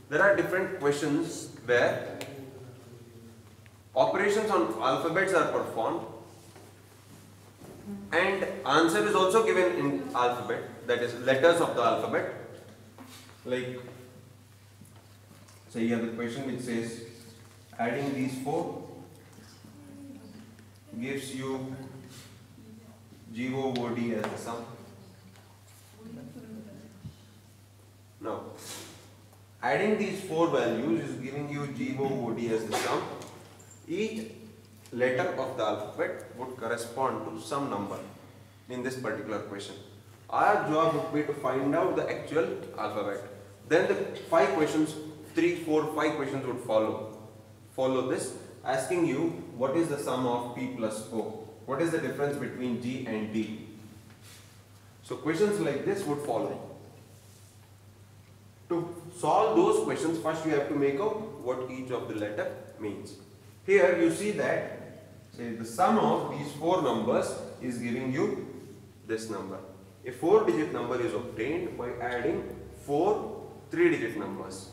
There are different questions where operations on alphabets are performed and answer is also given in alphabet, that is letters of the alphabet. Like, say you have the question which says adding these 4 gives you GOOD as the sum. Now, adding these 4 values is giving you GOOD as the sum. Each letter of the alphabet would correspond to some number in this particular question. Our job would be to find out the actual alphabet. Then the 5 questions, 3, 4, 5 questions would follow this, asking you what is the sum of P plus O? What is the difference between G and D? So questions like this would follow. To solve those questions, first you have to make out what each of the letter means. Here you see that, say, the sum of these 4 numbers is giving you this number. A 4-digit number is obtained by adding 4 3-digit numbers.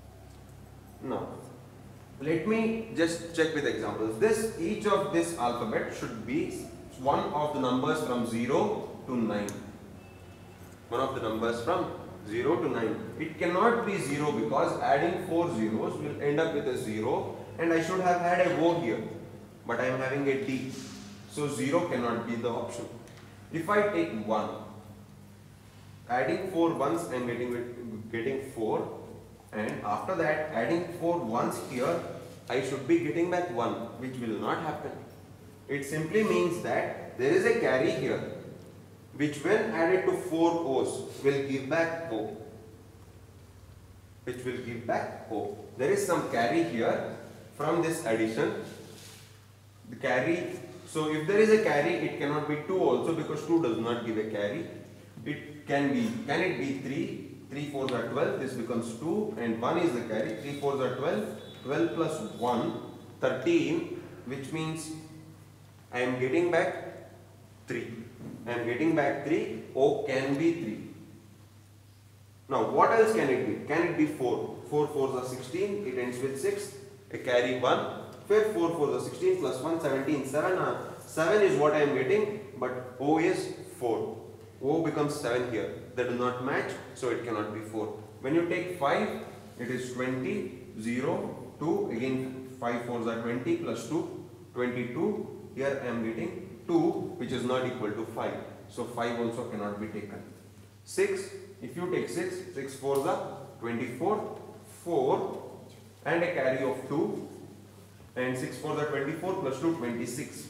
Now, let me just check with examples. Each of this alphabet should be one of the numbers from 0 to 9. One of the numbers from 0 to 9. It cannot be 0 because adding 4 zeros will end up with a 0 and I should have had a O here. But I am having a D. So 0 cannot be the option. If I take 1, adding 4 ones I am getting 4. And after that, adding 4 ones here, I should be getting back 1, which will not happen. It simply means that there is a carry here, which when added to 4 O's will give back O. Which will give back O. There is some carry here from this addition. The carry, so if there is a carry, it cannot be 2 also because 2 does not give a carry. It can it be 3? 3 4s are 12, this becomes 2 and 1 is the carry. 3 4s are 12, 12 plus 1, 13, which means I am getting back 3. I am getting back 3, O can be 3. Now what else can it be? Can it be 4? 4 4s are 16, it ends with 6, a carry 1. 4 4s are 16 plus 1, 17, 7 is what I am getting, but O is 4. O becomes 7 here. They do not match, so it cannot be 4. When you take 5, it is 20, 0, 2, again 5 4s are 20 plus 2, 22. Here I am getting 2, which is not equal to 5. So 5 also cannot be taken. 6, if you take 6, 6 4s are 24, 4 and a carry of 2 and 6 4s are 24 plus 2, 26.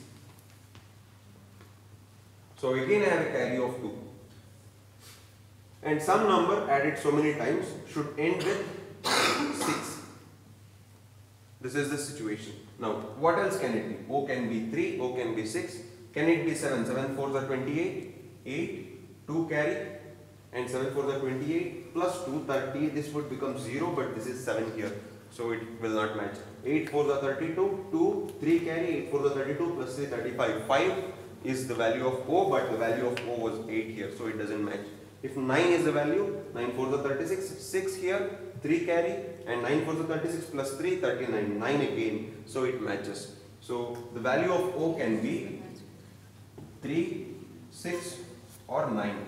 So again I have a carry of 2. And some number added so many times should end with 6. This is the situation. Now what else can it be? O can be 3, O can be 6. Can it be 7? 7 4s are 28, 8, 2 carry and 7 4s are 28 plus 2, 30. This would become 0 but this is 7 here. So it will not match. 8 4s are 32, 2, 3 carry, 8 4s are 32 plus 3, 35. 5 is the value of O, but the value of O was 8 here, so it doesn't match. If 9 is the value, 9 4s are 36, 6 here, 3 carry and 9 4s are 36 plus 3, 39, 9 again, so it matches. So the value of O can be 3, 6 or 9.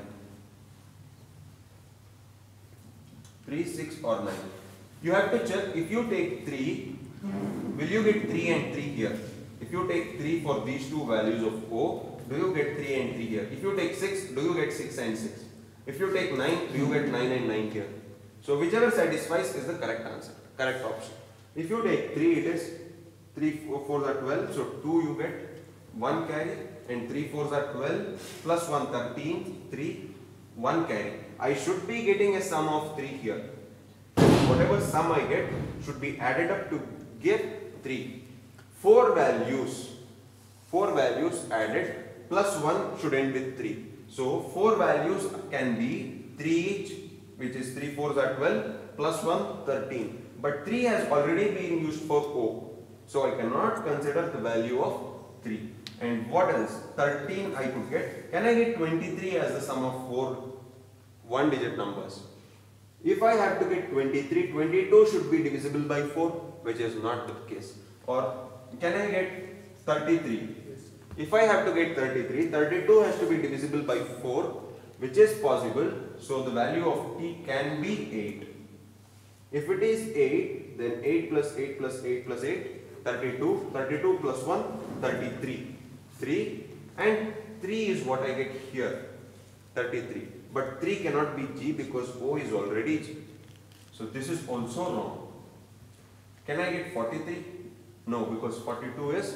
3, 6 or 9. You have to check. If you take 3, will you get 3 and 3 here? If you take 3 for these two values of O, do you get 3 and 3 here? If you take 6, do you get 6 and 6? If you take 9, do you get 9 and 9 here? So whichever satisfies is the correct answer, correct option. If you take 3, it is 3 4s are 12, so 2 you get 1 carry and 3 4s are 12 plus 1 13, 3, 1 carry. I should be getting a sum of 3 here. Whatever sum I get should be added up to give 3. 4 values added plus 1 should end with 3. So 4 values can be 3 each, which is 3 4s are 12 plus 1 13. But 3 has already been used for O. So I cannot consider the value of 3. And what else? 13 I could get. Can I get 23 as the sum of 4 one-digit numbers? If I have to get 23, 22 should be divisible by 4, which is not the case. Or can I get 33? If I have to get 33, 32 has to be divisible by 4, which is possible. So the value of t can be 8. If it is 8, then 8 plus 8 plus 8 plus 8, 32, 32 plus 1, 33. 3 and 3 is what I get here, 33. But 3 cannot be G because O is already G. So this is also wrong. Can I get 43? No, because 42 is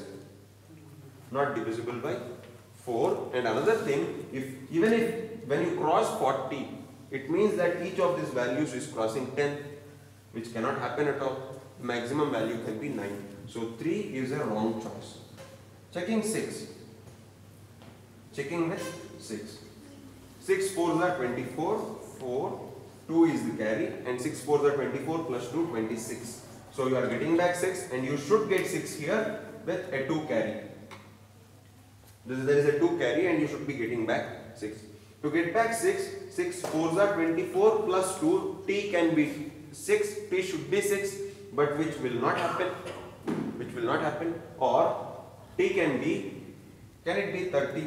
not divisible by 4. And another thing, even if when you cross 40, it means that each of these values is crossing 10, which cannot happen at all. The maximum value can be 9. So 3 is a wrong choice. Checking 6. Checking with 6. 6 4s are 24, 4, 2 is the carry, and 6 4s are 24 plus 2, 26. So you are getting back 6 and you should get 6 here with a 2 carry. There is a 2 carry and you should be getting back 6. To get back 6, 6 4s are 24 plus 2, t can be 6, t should be 6, but which will not happen. Which will not happen. Or t can it be 30?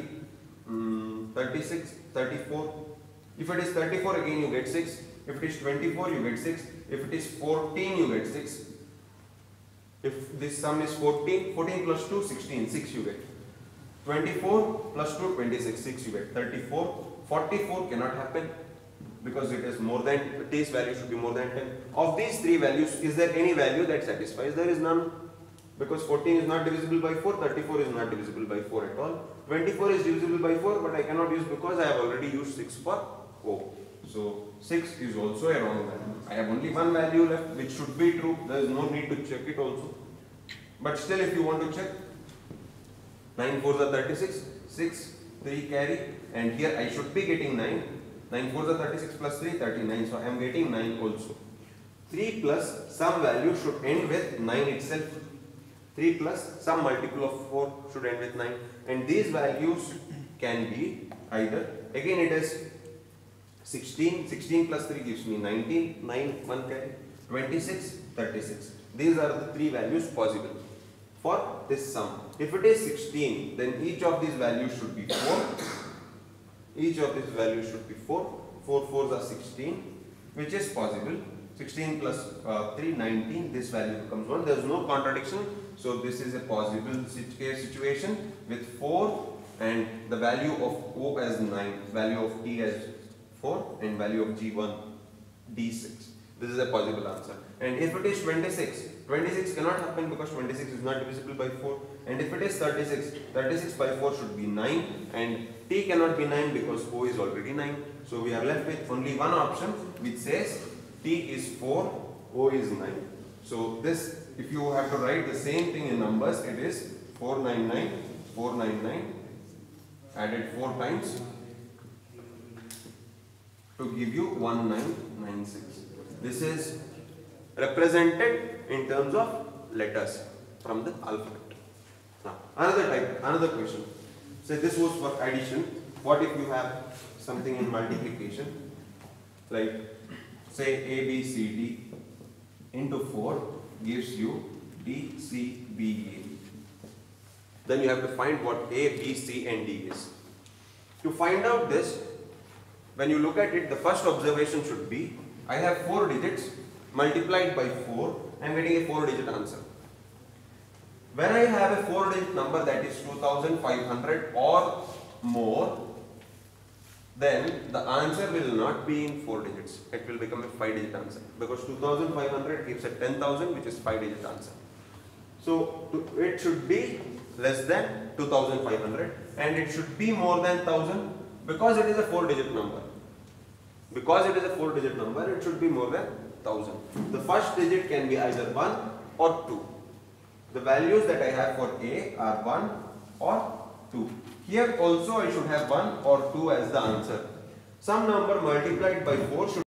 36, 34. If it is 34, again you get 6. If it is 24, you get 6. If it is 14, you get 6. If this sum is 14, 14 plus 2, 16, 6 you get. 24 plus 2, 26, 6 you get. 34, 44 cannot happen because it is more than, t's value should be more than 10. Of these three values, is there any value that satisfies? There is none. Because 14 is not divisible by 4, 34 is not divisible by 4 at all. 24 is divisible by 4, but I cannot use because I have already used 6 for O. So 6 is also a wrong value. I have only one value left which should be true. There is no need to check it also. But still, if you want to check, 9 4s are 36, 6, 3 carry, and here I should be getting 9. 9 4s are 36 plus 3, 39. So I am getting 9 also. 3 plus some value should end with 9 itself. 3 plus some multiple of 4 should end with 9, and these values can be either, again it is 16, 16 plus 3 gives me 19, 9, 1 carry, 26, 36. These are the three values possible for this sum. If it is 16, then each of these values should be 4. Each of these values should be 4. 4 4s are 16, which is possible. 16 plus 3, 19, this value becomes 1. There is no contradiction. So this is a possible case situation with 4 and the value of O as 9, value of T as 4 and value of G1 D6. This is a possible answer. And if it is 26, 26 cannot happen because 26 is not divisible by 4. And if it is 36, 36 by 4 should be 9 and T cannot be 9 because O is already 9. So we are left with only one option which says T is 4, O is 9. So this, if you have to write the same thing in numbers, it is 499, 499 added 4 times to give you 1996. This is represented in terms of letters from the alphabet. Now, another question. Say this was for addition. What if you have something in multiplication? Like say A, B, C, D into 4 gives you D, C, B, A. Then you have to find what A, B, C and D is. To find out this, when you look at it, the first observation should be, I have 4 digits multiplied by 4, I am getting a 4-digit answer. When I have a 4-digit number that is 2500 or more, then the answer will not be in 4 digits. It will become a 5-digit answer because 2500 gives a 10,000, which is 5-digit answer. So it should be less than 2500 and it should be more than 1000 because it is a 4-digit number. Because it is a 4-digit number, it should be more than 1000. The first digit can be either 1 or 2. The values that I have for A are 1 or 2. Here also I should have 1 or 2 as the answer. Some number multiplied by 4 should